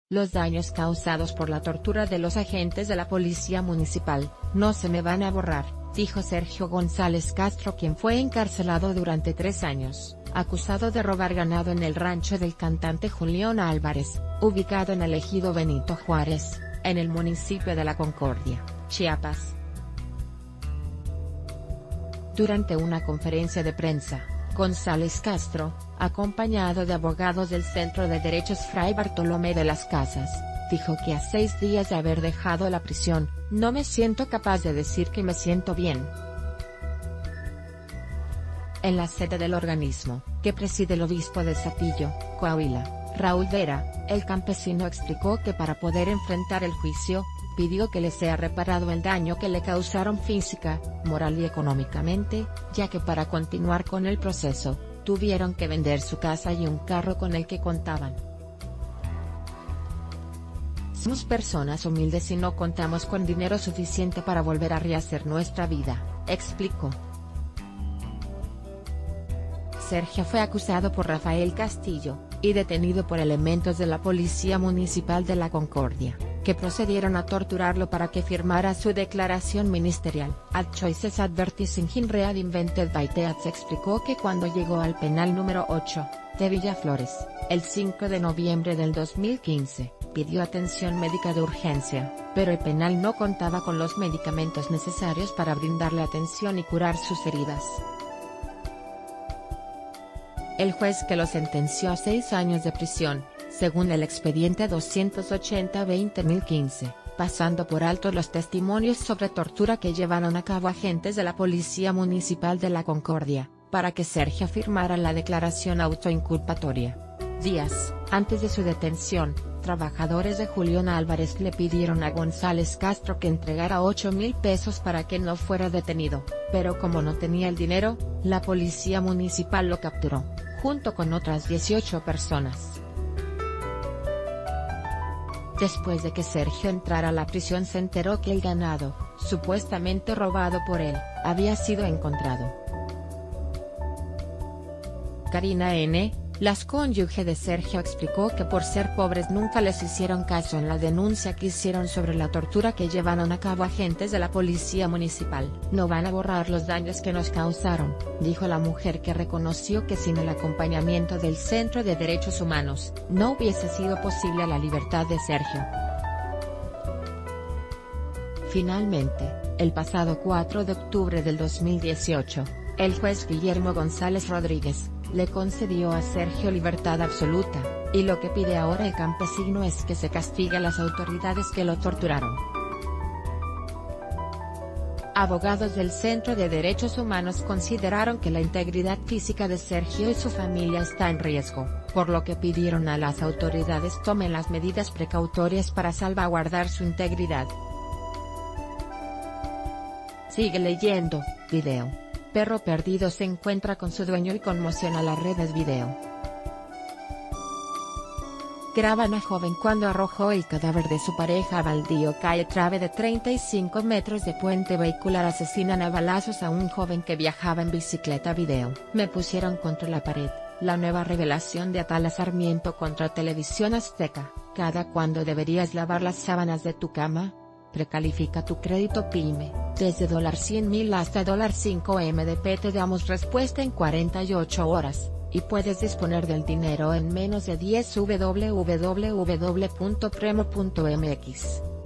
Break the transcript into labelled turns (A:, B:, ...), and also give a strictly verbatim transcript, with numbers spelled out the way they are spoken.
A: Los daños causados por la tortura de los agentes de la policía municipal, no se me van a borrar, dijo Sergio González Castro, quien fue encarcelado durante tres años, acusado de robar ganado en el rancho del cantante Julián Álvarez, ubicado en el ejido Benito Juárez, en el municipio de La Concordia, Chiapas. Durante una conferencia de prensa, González Castro, acompañado de abogados del Centro de Derechos Fray Bartolomé de las Casas, dijo que a seis días de haber dejado la prisión, no me siento capaz de decir que me siento bien. En la sede del organismo, que preside el obispo de Saltillo, Coahuila, Raúl Vera, el campesino explicó que para poder enfrentar el juicio, pidió que le sea reparado el daño que le causaron física, moral y económicamente, ya que para continuar con el proceso, tuvieron que vender su casa y un carro con el que contaban. Somos personas humildes y no contamos con dinero suficiente para volver a rehacer nuestra vida, explicó. Sergio fue acusado por Rafael Castillo, y detenido por elementos de la Policía Municipal de La Concordia, que procedieron a torturarlo para que firmara su declaración ministerial. At Choices Advertising in Read Invented by Teats explicó que cuando llegó al penal número ocho, de Villaflores, el cinco de noviembre del dos mil quince, pidió atención médica de urgencia, pero el penal no contaba con los medicamentos necesarios para brindarle atención y curar sus heridas. El juez que lo sentenció a seis años de prisión, según el expediente doscientos ochenta barra veinte mil quince, pasando por alto los testimonios sobre tortura que llevaron a cabo agentes de la Policía Municipal de La Concordia, para que Sergio firmara la declaración autoinculpatoria. Días antes de su detención, trabajadores de Julián Álvarez le pidieron a González Castro que entregara ocho mil pesos para que no fuera detenido, pero como no tenía el dinero, la policía municipal lo capturó, junto con otras dieciocho personas. Después de que Sergio entrara a la prisión se enteró que el ganado, supuestamente robado por él, había sido encontrado. Karina N., la cónyuge de Sergio, explicó que por ser pobres nunca les hicieron caso en la denuncia que hicieron sobre la tortura que llevaron a cabo agentes de la policía municipal. No van a borrar los daños que nos causaron, dijo la mujer, que reconoció que sin el acompañamiento del Centro de Derechos Humanos, no hubiese sido posible la libertad de Sergio. Finalmente, el pasado cuatro de octubre del dos mil dieciocho, el juez Guillermo González Rodríguez, le concedió a Sergio libertad absoluta, y lo que pide ahora el campesino es que se castigue a las autoridades que lo torturaron. Abogados del Centro de Derechos Humanos consideraron que la integridad física de Sergio y su familia está en riesgo, por lo que pidieron a las autoridades tomen las medidas precautorias para salvaguardar su integridad. Sigue leyendo. Video. Perro perdido se encuentra con su dueño y conmociona las redes. Video. Graban a joven cuando arrojó el cadáver de su pareja a baldío. Calle Trave de treinta y cinco metros de puente vehicular. Asesinan a balazos a un joven que viajaba en bicicleta. Video. Me pusieron contra la pared. La nueva revelación de Atala Sarmiento contra Televisión Azteca. ¿Cada cuándo deberías lavar las sábanas de tu cama? Precalifica tu crédito PYME, desde cien mil hasta cinco M D P te damos respuesta en cuarenta y ocho horas, y puedes disponer del dinero en menos de diez. w w w punto premo punto m x